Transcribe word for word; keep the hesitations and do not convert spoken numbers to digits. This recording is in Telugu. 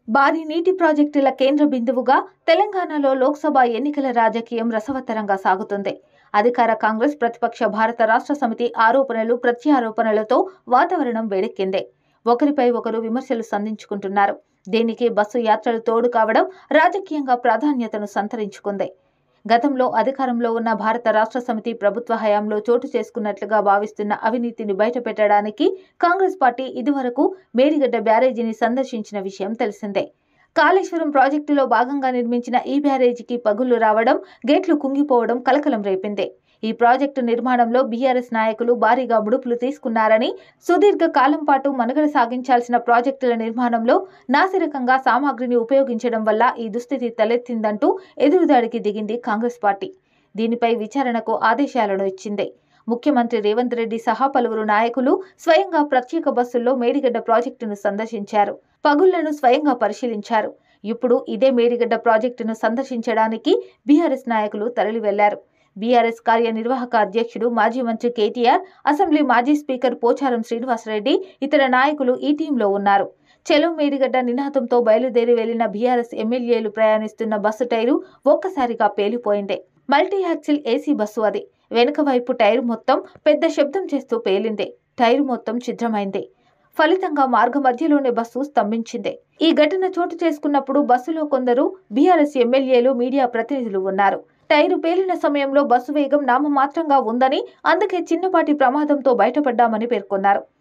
భారీ నీటి ప్రాజెక్టుల కేంద్ర బిందువుగా తెలంగాణలో లోక్సభ ఎన్నికల రాజకీయం రసవత్తరంగా సాగుతుంది. అధికార కాంగ్రెస్ ప్రతిపక్ష భారత రాష్ట్ర సమితి ఆరోపణలు ప్రత్యారోపణలతో వాతావరణం వేడెక్కింది. ఒకరిపై ఒకరు విమర్శలు సంధించుకుంటున్నారు. దీనికి బస్సు యాత్రలు తోడు కావడం రాజకీయంగా ప్రాధాన్యతను సంతరించుకుంది. గతంలో అధికారంలో ఉన్న భారత రాష్ట్ర సమితి ప్రభుత్వ హయాంలో చోటు చేసుకున్నట్లుగా భావిస్తున్న అవినీతిని బయటపెట్టడానికి కాంగ్రెస్ పార్టీ ఇదివరకు మేడిగడ్డ బ్యారేజీని సందర్శించిన విషయం తెలిసిందే. కాళేశ్వరం ప్రాజెక్టులో భాగంగా నిర్మించిన ఈ బ్యారేజీకి పగుళ్లు రావడం, గేట్లు కుంగిపోవడం కలకలం రేపింది. ఈ ప్రాజెక్టు నిర్మాణంలో బీఆర్ఎస్ నాయకులు భారీగా ముడుపులు తీసుకున్నారని, సుదీర్ఘ కాలం పాటు మనుగడ సాగించాల్సిన ప్రాజెక్టుల నిర్మాణంలో నాసిరకంగా సామాగ్రిని ఉపయోగించడం వల్ల ఈ దుస్థితి తలెత్తిందంటూ ఎదురుదాడికి దిగింది కాంగ్రెస్ పార్టీ. దీనిపై విచారణకు ఆదేశాలను ఇచ్చింది. ముఖ్యమంత్రి రేవంత్ రెడ్డి సహా పలువురు నాయకులు స్వయంగా ప్రత్యేక బస్సుల్లో మేడిగడ్డ ప్రాజెక్టును సందర్శించారు. పగుళ్లను స్వయంగా పరిశీలించారు. ఇప్పుడు ఇదే మేడిగడ్డ ప్రాజెక్టును సందర్శించడానికి బీఆర్ఎస్ నాయకులు తరలి వెళ్లారు. బీఆర్ఎస్ కార్యనిర్వాహక అధ్యక్షుడు మాజీ మంత్రి కేటీఆర్, అసెంబ్లీ మాజీ స్పీకర్ పోచారం శ్రీనివాసరెడ్డి, ఇతర నాయకులు ఈ టీంలో ఉన్నారు. చెలో మేడిగడ్డ నినాదంతో బయలుదేరి వెళ్లిన బీఆర్ఎస్ ఎమ్మెల్యేలు ప్రయాణిస్తున్న బస్సు టైరు ఒక్కసారిగా పేలిపోయింది. మల్టీ యాక్సిల్ ఏసీ బస్సు అది. వెనుక వైపు టైరు మొత్తం పెద్ద శబ్దం చేస్తూ పేలింది. టైరు మొత్తం ఛిద్రమైంది. ఫలితంగా మార్గ మధ్యలోనే బస్సు స్తంభించింది. ఈ ఘటన చోటు చేసుకున్నప్పుడు బస్సులో కొందరు బీఆర్ఎస్ ఎమ్మెల్యేలు, మీడియా ప్రతినిధులు ఉన్నారు. టైరు పేలిన సమయంలో బస్సు వేగం నామమాత్రంగా ఉందని, అందుకే చిన్నపాటి ప్రమాదంతో బయటపడ్డామని పేర్కొన్నారు.